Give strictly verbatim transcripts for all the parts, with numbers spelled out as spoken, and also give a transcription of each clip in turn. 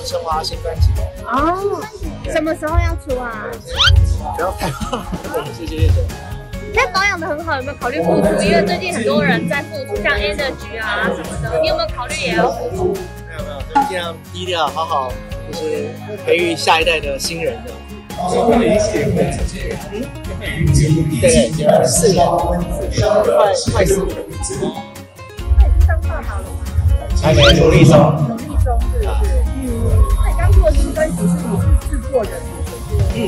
生华新专辑。 哦，什么时候要出啊？ 不要太好，谢谢谢谢。 现在保养的很好，有没有考虑复出？因为最近很多人在复出，像 Energy 啊什么的，你有没有考虑也要复出？ 没有没有，就尽量低调，好好就是培育下一代的新人的。对，结婚四年，快快四年。 那已经当爸爸了吗？ 还没努力中。 努力中是不是？嗯。那你刚做的新专辑是你是制作人，嗯。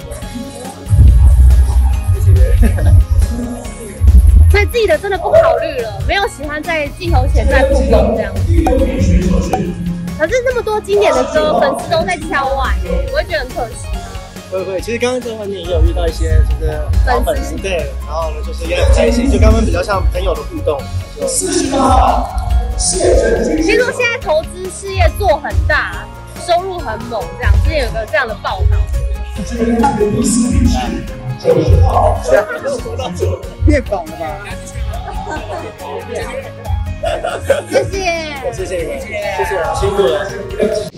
所以自己的真的不考虑了，没有喜欢在镜头前再曝光这样子。可是那么多经典的歌，粉丝都在敲碗，我会觉得很可惜吗？ 会不会？其实刚刚在外面也有遇到一些就是老粉丝，对，然后呢就是也很开心，就刚刚比较像朋友的互动。听说现在投资事业做很大，收入很猛，这样之前有个这样的报道。 变懂了吧？ 谢谢， 谢谢你们，谢谢，辛苦了。